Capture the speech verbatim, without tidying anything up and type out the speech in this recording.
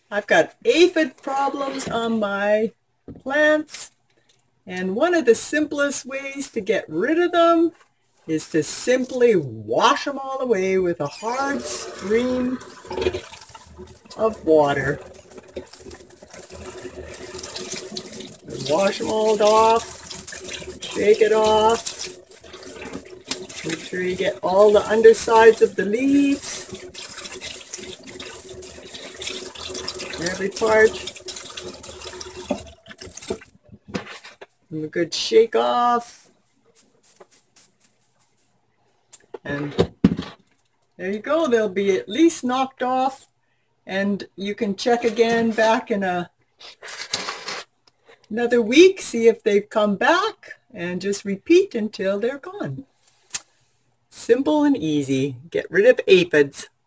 I've got aphid problems on my plants, and one of the simplest ways to get rid of them is to simply wash them all away with a hard stream of water. And wash them all off, shake it off, make sure you get all the undersides of the leaves, every part. And a good shake off. And there you go. They'll be at least knocked off. And you can check again back in a, another week, see if they've come back, and just repeat until they're gone. Simple and easy. Get rid of aphids.